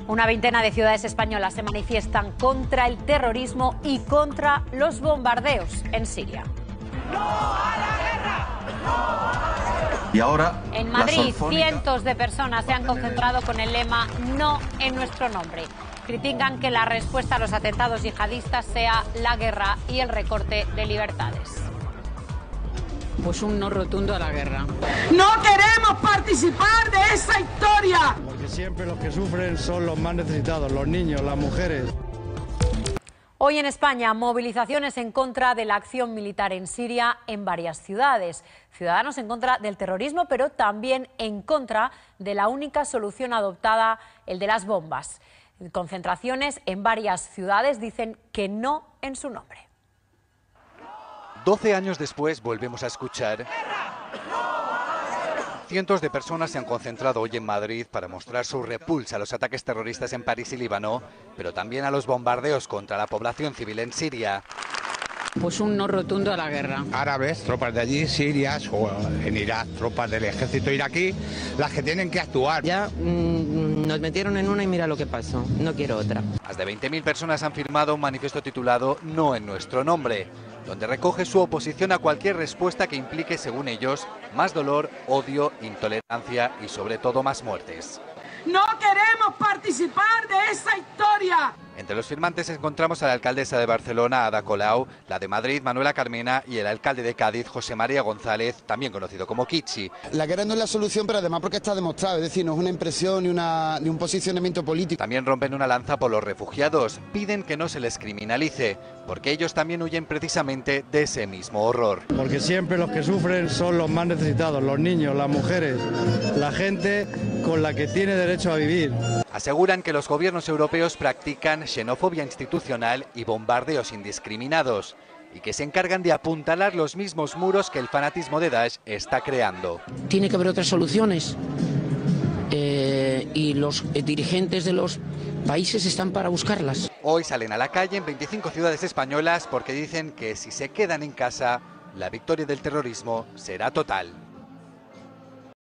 Una veintena de ciudades españolas se manifiestan contra el terrorismo y contra los bombardeos en Siria. ¡No a la guerra! ¡No a la guerra! Y ahora, en Madrid, cientos de personas se han concentrado con el lema "No en nuestro nombre". Critican que la respuesta a los atentados yihadistas sea la guerra y el recorte de libertades. Pues un no rotundo a la guerra. ¡No queremos participar de esa historia! Porque siempre los que sufren son los más necesitados, los niños, las mujeres. Hoy en España, movilizaciones en contra de la acción militar en Siria en varias ciudades. Ciudadanos en contra del terrorismo, pero también en contra de la única solución adoptada, el de las bombas. Concentraciones en varias ciudades dicen que no en su nombre. 12 años después volvemos a escuchar. Cientos de personas se han concentrado hoy en Madrid para mostrar su repulsa a los ataques terroristas en París y Líbano, pero también a los bombardeos contra la población civil en Siria. Pues un no rotundo a la guerra. Árabes, tropas de allí, sirias o en Irak, tropas del ejército iraquí, las que tienen que actuar. Ya nos metieron en una y mira lo que pasó, no quiero otra. Más de 20.000 personas han firmado un manifiesto titulado "No en nuestro nombre", donde recoge su oposición a cualquier respuesta que implique, según ellos, más dolor, odio, intolerancia y sobre todo más muertes. ¡No queremos participar de esa historia! Entre los firmantes encontramos a la alcaldesa de Barcelona, Ada Colau, la de Madrid, Manuela Carmena, y el alcalde de Cádiz, José María González, también conocido como Kichi. La guerra no es la solución, pero además porque está demostrado, es decir, no es una impresión ni un posicionamiento político. También rompen una lanza por los refugiados, piden que no se les criminalice, porque ellos también huyen precisamente de ese mismo horror. Porque siempre los que sufren son los más necesitados, los niños, las mujeres, la gente con la que tiene derecho a vivir. Aseguran que los gobiernos europeos practican xenofobia institucional y bombardeos indiscriminados, y que se encargan de apuntalar los mismos muros que el fanatismo de Daesh está creando. Tiene que haber otras soluciones y los dirigentes de los países están para buscarlas. Hoy salen a la calle en 25 ciudades españolas porque dicen que si se quedan en casa, la victoria del terrorismo será total.